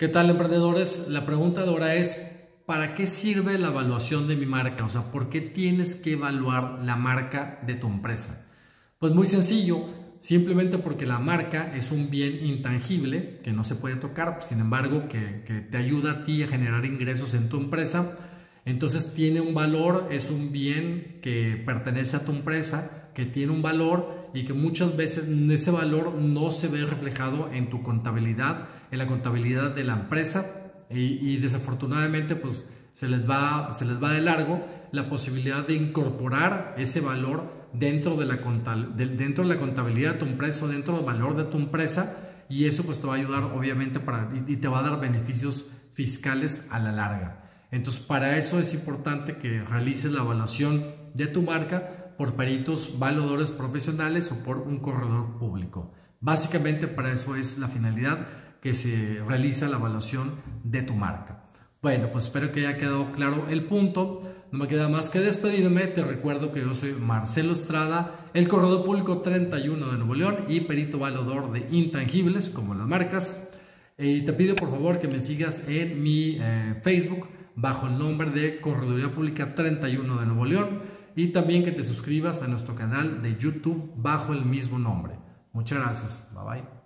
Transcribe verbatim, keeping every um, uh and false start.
¿Qué tal, emprendedores? La pregunta de ahora es, ¿para qué sirve la evaluación de mi marca? O sea, ¿por qué tienes que evaluar la marca de tu empresa? Pues muy sencillo, simplemente porque la marca es un bien intangible que no se puede tocar, sin embargo, que, que te ayuda a ti a generar ingresos en tu empresa. Entonces tiene un valor, es un bien que pertenece a tu empresa, que tiene un valor y que muchas veces ese valor no se ve reflejado en tu contabilidad, en la contabilidad de la empresa y, y desafortunadamente pues se les va, se les va de largo la posibilidad de incorporar ese valor dentro de la, dentro de la contabilidad de tu empresa, dentro del valor de tu empresa, y eso pues te va a ayudar obviamente para, y te va a dar beneficios fiscales a la larga. Entonces, para eso es importante que realices la evaluación de tu marca por peritos valuadores profesionales o por un corredor público. Básicamente para eso es la finalidad que se realiza la evaluación de tu marca. Bueno, pues espero que haya quedado claro el punto. No me queda más que despedirme. Te recuerdo que yo soy Marcelo Estrada, el corredor público treinta y uno de Nuevo León y perito valuador de intangibles como las marcas. Y te pido por favor que me sigas en mi eh, Facebook bajo el nombre de Correduría Pública treinta y uno de Nuevo León y también que te suscribas a nuestro canal de YouTube bajo el mismo nombre. Muchas gracias. Bye bye.